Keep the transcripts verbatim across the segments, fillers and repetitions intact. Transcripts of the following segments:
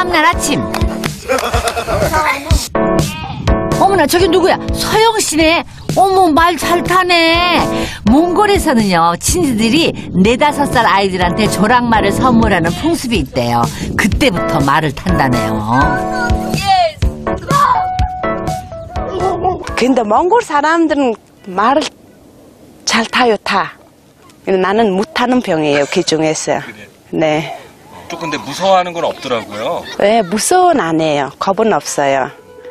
다음날 아침. 어머나, 저기 누구야? 서영 씨네. 어머, 말 잘 타네. 몽골에서는요, 친지들이 네다섯 살 아이들한테 조랑말을 선물하는 풍습이 있대요. 그때부터 말을 탄다네요. 근데 몽골 사람들은 말을 잘 타요, 타. 나는 못 타는 병이에요, 그 중에서. 그래. 네. 또 근데 무서워하는 건 없더라고요. 네, 무서운 안 해요. 겁은 없어요.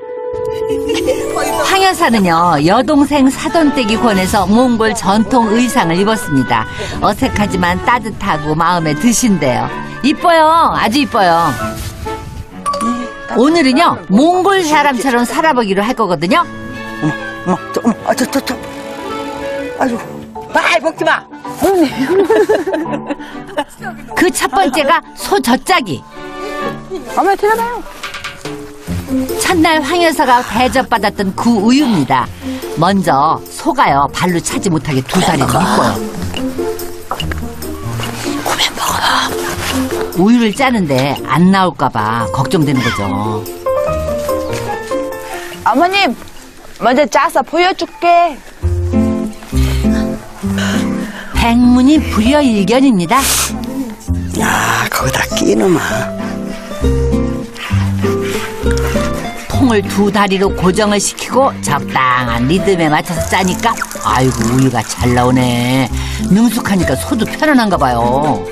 황 여사는요, 여동생 사돈댁이 권해서 몽골 전통 의상을 입었습니다. 어색하지만 따뜻하고 마음에 드신대요. 이뻐요. 아주 이뻐요. 오늘은요, 몽골 사람처럼 살아보기로 할 거거든요. 어머, 어머, 저, 어머, 아, 저, 저, 저. 아이고, 말 먹지 마. 그 첫 번째가 소 젖짜기. 어머, 들어가요. 첫날 황 여사가 대접받았던 그 우유입니다. 먼저 소가요, 발로 차지 못하게 두 다리를 묶어요. 고면 먹어. 우유를 짜는데 안 나올까봐 걱정되는 거죠. 어머님, 먼저 짜서 보여줄게. 백문이 불여일견입니다. 야, 거기다 끼놈아. 통을 두 다리로 고정을 시키고 적당한 리듬에 맞춰서 짜니까 아이고 우유가 잘 나오네. 능숙하니까 소도 편안한가 봐요.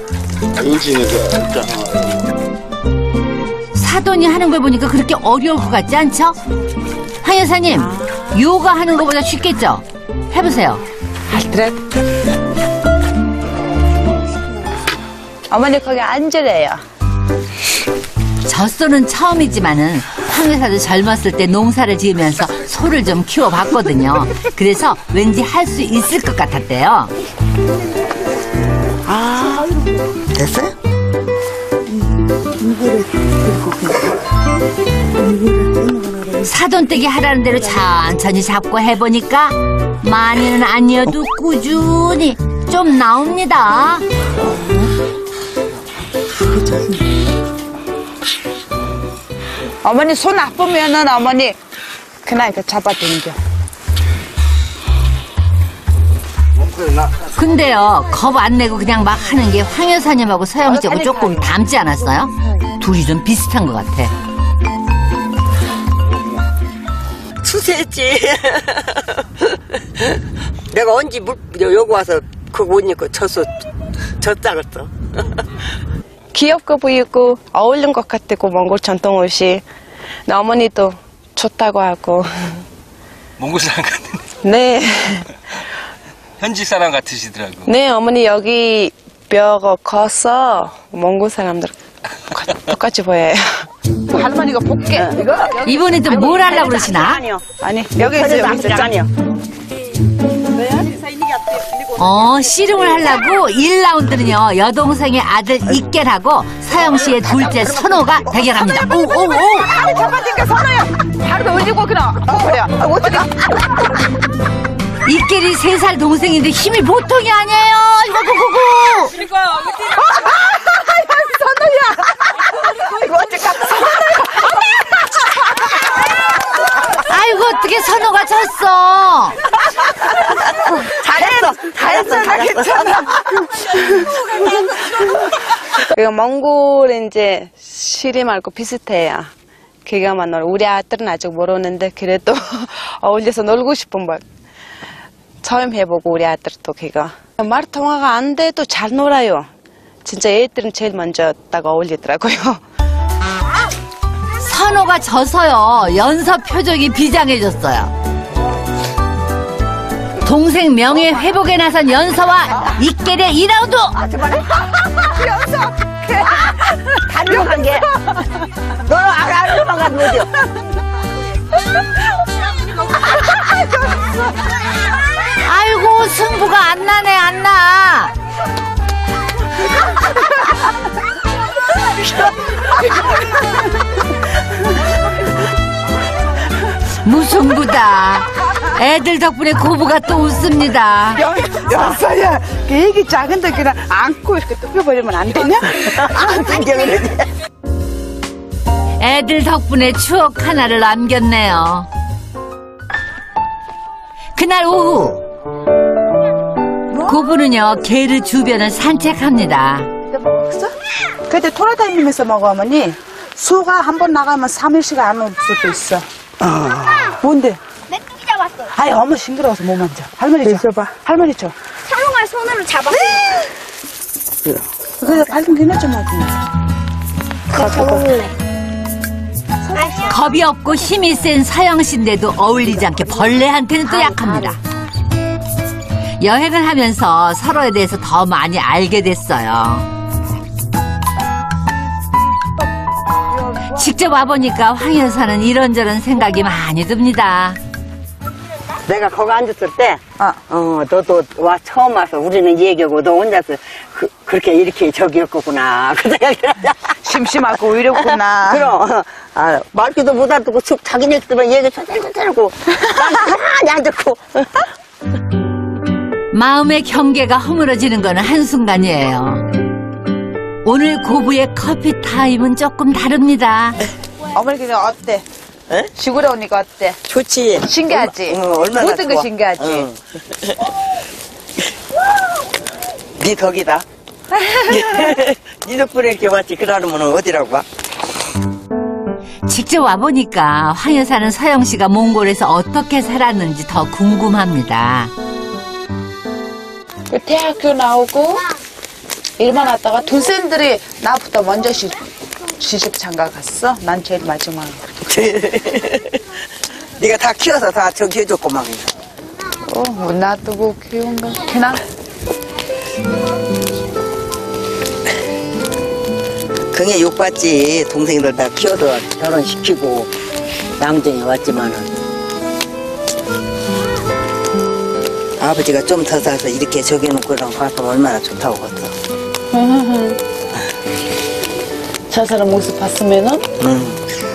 사돈이 하는 걸 보니까 그렇게 어려울 것 같지 않죠? 황 여사님, 요가 하는 것보다 쉽겠죠? 해보세요. 그래. 어머니 거기 앉으래요. 젖소는 처음이지만은 황 여사도 젊었을 때 농사를 지으면서 소를 좀 키워봤거든요. 그래서 왠지 할 수 있을 것 같았대요. 아, 됐어요? 사돈댁이 하라는 대로 천천히 잡고 해보니까 많이는 아니어도 꾸준히 좀 나옵니다. 어머니 손 아프면은 어머니 그냥 이렇게 잡아당겨. 근데요, 겁 안 내고 그냥 막 하는 게 황 여사님하고 서영 씨하고 조금 닮지 않았어요? 둘이 좀 비슷한 것 같아. 추세했지. 내가 언제 물, 여기 와서 그거 못 입고 젖소, 젖작았어. 귀엽고 보이고 어울린 것 같고 몽골 전통 옷이. 어머니도 좋다고 하고. 몽골 사람 같은데. 네. 현지 사람 같으시더라고. 네, 어머니 여기 뼈가 커서 몽골 사람들 똑같이 보여요. 할머니가 볼게. 이거? 이번에 또 뭘 하려고 그러시나? 아니요. 아니, 여기 있어요. 아니요. 어, 씨름을 하려고 일 라운드는요, 여동생의 아들 이켈하고 서영 씨의 둘째 선호가 대결합니다. 오, 오, 오! 잡아당겨, 선호야. 바로 올리고 그냥. 그래. 어떻게. 이켈이 세 살 동생인데 힘이 보통이 아니에요. 이거 구구구. 그러니까. 선호야. 이거 어떡하 아이고, 어떻게 선호가 졌어. 잘했어. 잘했어. 잘했어. 그러니까 몽골은 이제 씨름하고 비슷해요. 그거만 놀. 우리 아들은 아직 모르는데 그래도 어울려서 놀고 싶은 걸 처음 해보고 우리 아들도 그거. 말 통화가 안 돼도 잘 놀아요. 진짜 애들은 제일 먼저 딱 어울리더라고요. 선호가 져서요, 연서 표정이 비장해졌어요. 동생 명예 회복에 나선 연서와 이켈의 이 라운드. 연서. 단정한 게. 너 안으로만 가는 거죠? 아이고, 승부가 안 나네, 안 나. 무승부다. 애들 덕분에 고부가 또 웃습니다. 연서야, 그 애기 작은데 그냥 안고 이렇게 뜯겨버리면 안 되냐? 안 되냐, 그러지. 애들 덕분에 추억 하나를 남겼네요. 그날 오후 고부는요 게르 주변을 산책합니다. 먹었어? 그때 돌아다니면서 먹어 어머니. 수가 한 번 나가면 삼 일씩 안 올 수도 있어. 어. 뭔데? 메뚜기 잡았어요. 아이 어머 징그러워서 못 만져. 할머니 줘. 있어봐. 할머니 줘. 사용할 손으로 잡았어요. 그래 밝은 기나 좀 하지. 잡아볼래. 겁이 없고 힘이 센 서영씨인데도 어울리지 않게 벌레한테는 또 약합니다. 여행을 하면서 서로에 대해서 더 많이 알게 됐어요. 직접 와보니까 황 여사는 이런저런 생각이 많이 듭니다. 내가 거기 앉았을 때, 어. 어, 너도 와, 처음 와서 우리는 얘기하고 너 혼자서 그, 그렇게 이렇게 저기였구나. 그 생각이 나자. 심심하고 이랬구나. 그럼, 아, 말귀도 못 알아듣고 쑥 자기네들만 얘기 천천히 나는 안 듣고. 마음의 경계가 허물어지는 건 한순간이에요. 오늘 고부의 커피 타임은 조금 다릅니다. 어머니 그냥 어때? 에? 시골에 오니까 어때? 좋지. 신기하지? 얼마, 어, 얼마나 모든 게 좋아. 신기하지? 응. 네 덕이다. 네 덕분에 이렇게 왔지. 그러면 어디라고 와? 직접 와보니까 황 여사는 서영씨가 몽골에서 어떻게 살았는지 더 궁금합니다. 그 대학교 나오고 일만 하다가 동생들이 나보다 먼저 시, 시집 장가 갔어. 난 제일 마지막. 네가 다 키워서 다 저기 해줬구만. 어, 못 놔두고 키운 거. 그냥 그게 욕받지. 동생들 다 키워서 결혼시키고 양정이 왔지만은 아버지가 좀 더 살아서 이렇게 저기 놓고 가서 얼마나 좋다고 그랬어. 저 사람 모습 봤으면은 응.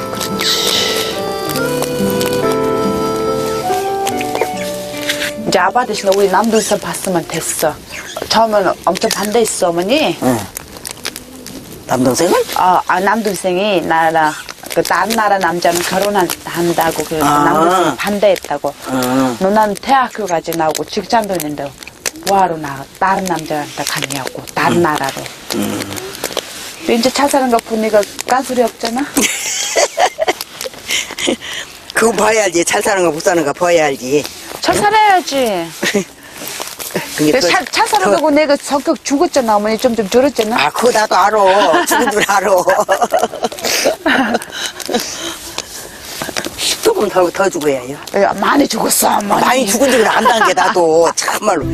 이제 아빠 대신 우리 남동생 봤으면 됐어. 처음에는 엄청 반대했어 어머니. 응. 남동생은? 어, 아, 남동생이 나랑 그 다른 나라 남자는 결혼한다고 그래서 아. 남동생이 반대했다고. 응. 누나는 대학교까지 나오고 직장도 있는데 뭐하러 나 다른 남자한테 갔냐고 다른 나라로. 응. 이제 차 사는 거 보니까 깐소리 없잖아. 그거 봐야 알지. 잘 사는 거 못 사는 거 봐야 알지. 차 살아야지. 그게 또- 차, 차 사는 더- 거고 내가 성격 죽었잖아 어머니. 좀 좀 줄었잖아. 아, 그거 나도 알아. 죽은 줄 알아. 조금 더, 더 죽어야 해요. 야, 많이 죽었어 어머니. 많이 죽은 줄 안다는 게 나도 참말로.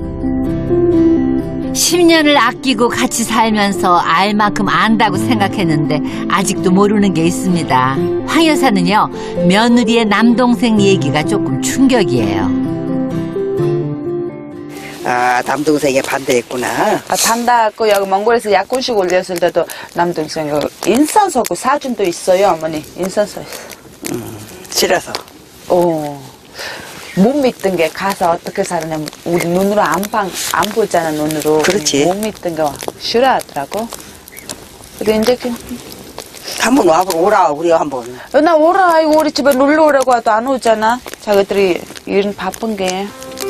십 년을 아끼고 같이 살면서 알 만큼 안다고 생각했는데 아직도 모르는 게 있습니다. 황 여사는요 며느리의 남동생 얘기가 조금 충격이에요. 아, 남동생이 반대했구나. 아, 단다고 여기 몽골에서 약혼식 올렸을 때도 남동생이 인산서고 사진도 있어요 어머니. 인산서 있어. 싫어서. 오. 못 믿던 게 가서 어떻게 사느냐 우리 눈으로 안, 방, 안 보잖아 눈으로. 그렇지. 못 믿던 거 싫어하더라고. 근데 이제 그, 한번 와보 오라, 우리 한번. 어, 나 오라 이거 우리 집에 놀러 오라고 해도 안 오잖아. 자기들이 일은 바쁜 게.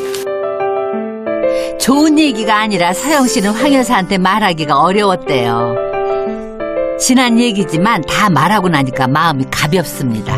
좋은 얘기가 아니라 서영 씨는 황 여사한테 말하기가 어려웠대요. 지난 얘기지만 다 말하고 나니까 마음이 가볍습니다.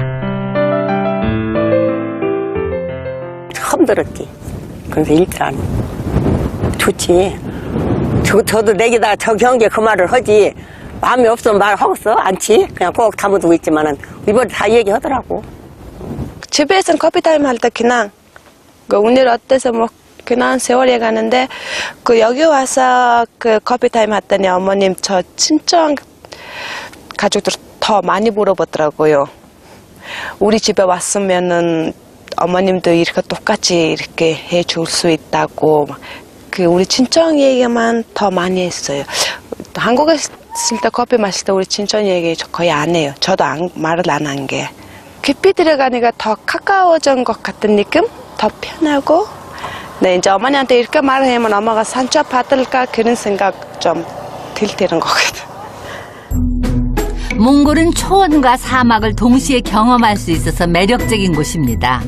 처음 들었지. 그래서 일단 좋지. 저, 저도 내기다 저 경계 그 말을 하지. 마음이 없으면 말하겠어? 않지? 그냥 꼭 담아두고 있지만은 이번에 다 얘기하더라고. 집에서는 커피 타임 할 때 그냥 그 오늘 어때서 뭐 그냥 세월에 가는데 그 여기 와서 그 커피 타임 했더니 어머님 저 친정 가족들 더 많이 물어보더라고요. 우리 집에 왔으면은 어머님도 이렇게 똑같이 이렇게 해줄 수 있다고 그 우리 친정 얘기만 더 많이 했어요. 한국에 있을 때 커피 마실 때 우리 친정 얘기 거의 안 해요. 저도 안, 말을 안 한 게. 깊이 들어가니까 더 가까워진 것 같은 느낌? 더 편하고. 네, 이제 어머니한테 이렇게 말하면 엄마가 상처 받을까 그런 생각 좀 들 때는 것 같아요. 몽골은 초원과 사막을 동시에 경험할 수 있어서 매력적인 곳입니다.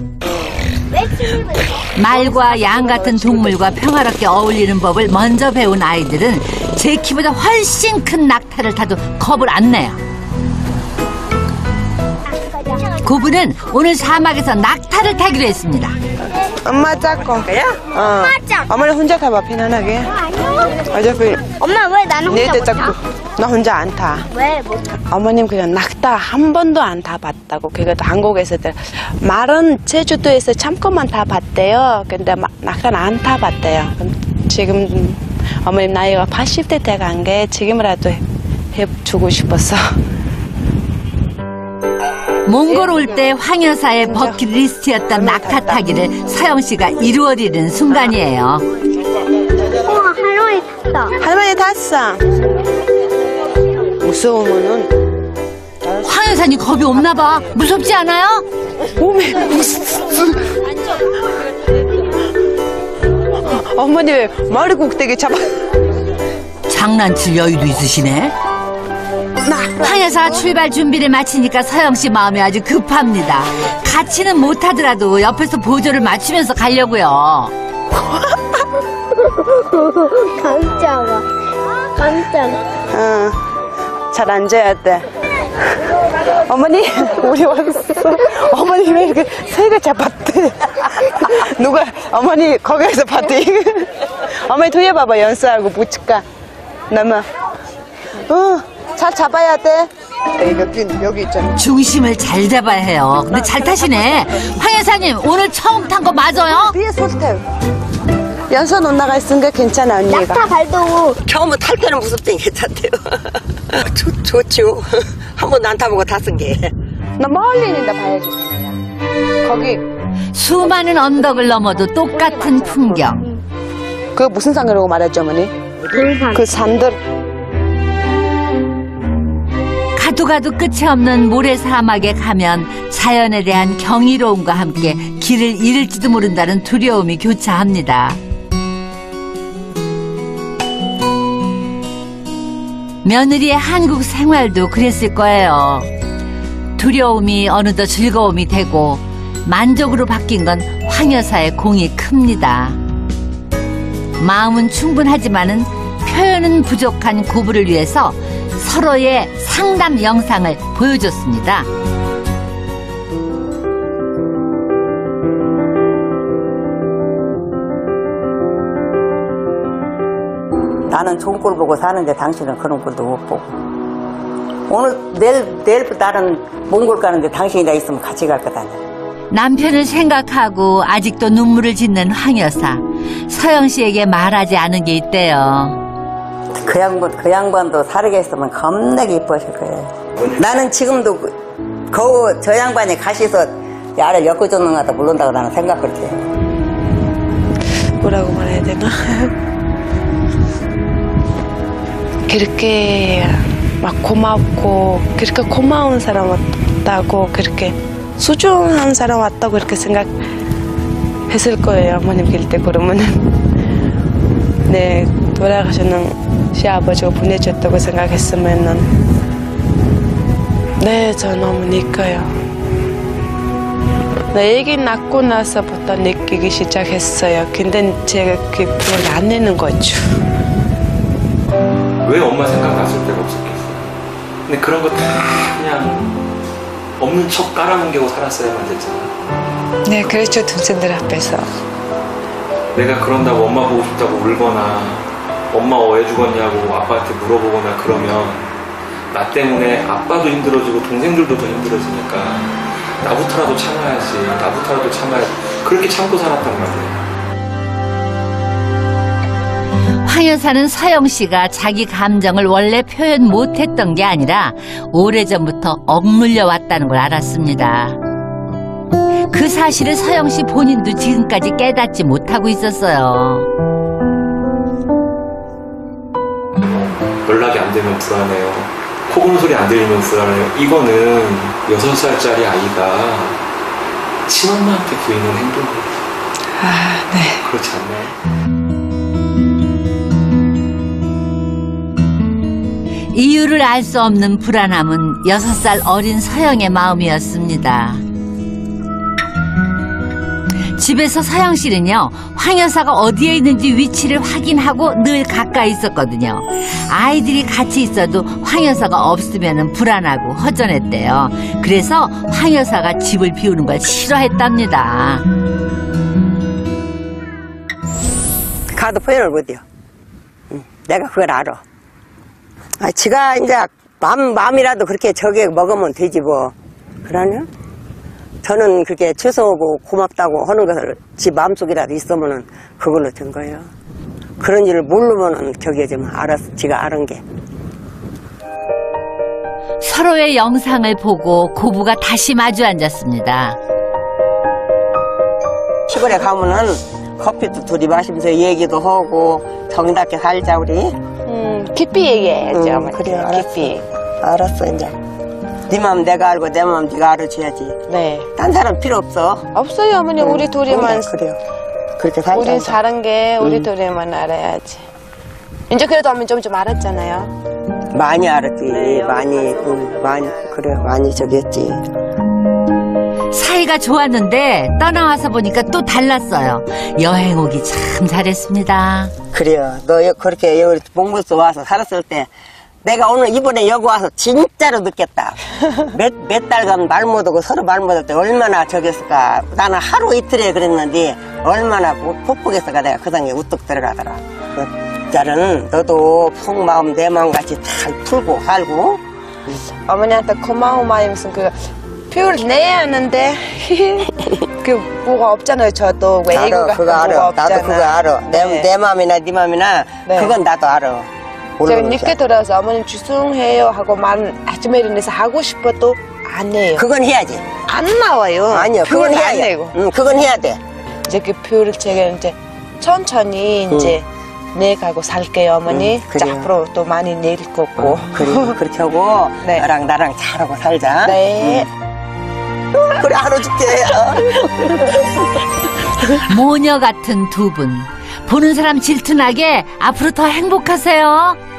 말과 양 같은 동물과 평화롭게 어울리는 법을 먼저 배운 아이들은 제 키보다 훨씬 큰 낙타를 타도 겁을 안 내요. 고부는 오늘 사막에서 낙타를 타기로 했습니다. 엄마 짝고. 그래? 어. 짝. 어머니 혼자 타봐, 편안하게. 아니요. 어차피 엄마 왜 나는 혼자 내때 못 타? 짝고. 나 혼자 안 타. 왜 못 타? 어머님 그냥 낙타 한 번도 안 타봤다고. 그것도 한국에서 말은 제주도에서 잠깐만 타봤대요. 근데 마- 낙타는 안 타봤대요. 지금 어머님 나이가 팔십 대 돼간 게 지금이라도 해주고 싶었어. 몽골 올 때 황 여사의 버킷리스트였던 낙타 타기를 서영 씨가 이루어지는 순간이에요. 우와 할머니 탔다. 할머니 탔어. 무서우면은 황 여사님 겁이 없나 봐. 무섭지 않아요? 몸에 어머니 왜 머리 꼭대기 잡아? 장난칠 여유도 있으시네. 황 여사 출발 준비를 마치니까 서영 씨 마음이 아주 급합니다. 같이는 못하더라도 옆에서 보조를 맞추면서 가려고요. 깜짝아. 깜짝아. 어, 잘 앉아야 돼. 어머니, 우리 왔어. 어머니 왜 이렇게 새가 잡았대? 누가, 어머니 거기에서 봤대. 어머니 돌려봐봐, 연수하고 붙일까? 넘어. 어, 잘 잡아야 돼. 여기, 여기 있잖아. 중심을 잘 잡아야 해요. 근데 잘 타시네. 황 여사님 오늘 처음 탄 거 맞아요? 뒤에 소스텝. 연수 누나가 있으니까 괜찮아, 언니가. 낙타 발도 처음에 탈 때는 무섭더니 괜찮대요. 좋, 좋죠. 한 번도 안 타보고 탔은 게. 나 멀리 있는데 봐야지. 거기, 수많은 언덕을 넘어도 똑같은 풍경. 그거 무슨 산이라고 말했죠, 어머니? 돌산. 그 산들. 가도 가도 끝이 없는 모래 사막에 가면 자연에 대한 경이로움과 함께 길을 잃을지도 모른다는 두려움이 교차합니다. 며느리의 한국 생활도 그랬을 거예요. 두려움이 어느덧 즐거움이 되고 만족으로 바뀐 건 황 여사의 공이 큽니다. 마음은 충분하지만은 표현은 부족한 고부를 위해서 서로의 상담 영상을 보여줬습니다. 나는 좋은 꼴 보고 사는데 당신은 그런 꼴도 못 보고. 오늘 내일 내일 나는 몽골 가는데 당신이 나 있으면 같이 갈 거다. 남편을 생각하고 아직도 눈물을 짓는 황 여사. 서영 씨에게 말하지 않은 게 있대요. 그 양반 그 양반도 살게 했으면 겁나게 이뻐하실 거예요. 나는 지금도 그 저 양반이 가시서 야를 엮어줬는 거다 모른다고 나는 생각할 때. 뭐라고 말해야 되나? 그렇게 막 고맙고 그렇게 고마운 사람 왔다고 그렇게 소중한 사람 왔다고 그렇게 생각했을 거예요. 어머님 길 때 그러면은 네 돌아가시는 시아버지가 보내줬다고 생각했으면은 네 저 너무 느껴요. 네, 애기 낳고 나서부터 느끼기 시작했어요. 근데 제가 그걸 안 내는 거죠. 왜 엄마 생각났을 때가 없었겠어요? 근데 그런 거 다 그냥 없는 척 깔아넘기고 살았어야만 됐잖아. 네, 그렇죠. 동생들 앞에서. 내가 그런다고 엄마 보고 싶다고 울거나 엄마 왜 죽었냐고 아빠한테 물어보거나 그러면 나 때문에 아빠도 힘들어지고 동생들도 더 힘들어지니까 나부터라도 참아야지, 나부터라도 참아야지. 그렇게 참고 살았단 말이에요. 황 여사는 서영 씨가 자기 감정을 원래 표현 못했던 게 아니라 오래전부터 억눌려 왔다는 걸 알았습니다. 그 사실을 서영 씨 본인도 지금까지 깨닫지 못하고 있었어요. 연락이 안 되면 불안해요. 코 고는 소리 안 들리면 불안해요. 이거는 여섯 살짜리 아이가 친엄마한테 보이는 행동이에요. 아, 네. 그렇지 않나요? 이유를 알 수 없는 불안함은 여섯 살 어린 서영의 마음이었습니다. 집에서 서영 씨는요, 황 여사가 어디에 있는지 위치를 확인하고 늘 가까이 있었거든요. 아이들이 같이 있어도 황 여사가 없으면 불안하고 허전했대요. 그래서 황 여사가 집을 비우는 걸 싫어했답니다. 가도 표현을 못해요. 응, 내가 그걸 알아. 아, 지가 이제 맘, 마음이라도 그렇게 저게 먹으면 되지 뭐. 그러냐? 저는 그렇게 죄송하고 고맙다고 하는 것을 지 마음속이라도 있으면은 그걸로 된 거예요. 그런 일을 모르면은 저게 좀 알았어. 지가 아는 게. 서로의 영상을 보고 고부가 다시 마주 앉았습니다. 시골에 가면은 커피도 둘이 마시면서 얘기도 하고 정답게 살자 우리. 음, 깊이 얘기해야죠. 응, 어머니. 그래 알았어. 깊이. 알았어 이제. 네 마음 내가 알고 내 마음 네가 알아줘야지. 네. 딴 사람 필요 없어. 없어요, 어머니. 응, 우리 둘이만. 그래, 그래요. 그렇게 살자. 우린 사는 게 우리 응. 둘이만 알아야지. 이제 그래도 어머니 좀 좀 알았잖아요. 많이 알았지. 네, 많이, 응, 많이 그래 많이 저기 했지. 사이가 좋았는데 떠나와서 보니까 또 달랐어요. 여행 오기 참 잘했습니다. 그래요. 너 여- 그렇게 여기 몽골서 와서 살았을 때 내가 오늘 이번에 여기 와서 진짜로 느꼈다. 몇, 몇 달간 말 못하고 서로 말 못할 때 얼마나 저기 했을까. 나는 하루 이틀에 그랬는데 얼마나 폭폭했을까. 내가 그 당시에 우뚝 들어가더라. 그 자는 너도 속마음 내 마음같이 잘 풀고 살고. 어머니한테 고마운 마음이 무슨 그 표를 내야 하는데 그 뭐가 없잖아요. 저도 외국 알아, 같은 그거 뭐가 알아. 없잖아. 나도 그거 알아. 내, 네. 내 마음이나 네 마음이나 네. 그건 나도 알아. 제가 모르는 늦게 거야. 들어서 어머님 죄송해요 하고 말 아침에 일어나서 하고 싶어도 안 해요. 그건 해야지. 안 나와요. 아니요, 그건 표를 해야 안 돼. 내고. 응, 그건 해야 돼. 이제 그 표를 제가 이제 천천히 이제 내가고 살게요, 어머니. 응, 그래요. 자, 앞으로 또 많이 내릴 거고. 어, 그래, 그렇게 하고 네. 너랑 나랑 잘하고 살자. 네. 그래, 알아줄게. 모녀 같은 두 분. 보는 사람 질투나게 앞으로 더 행복하세요.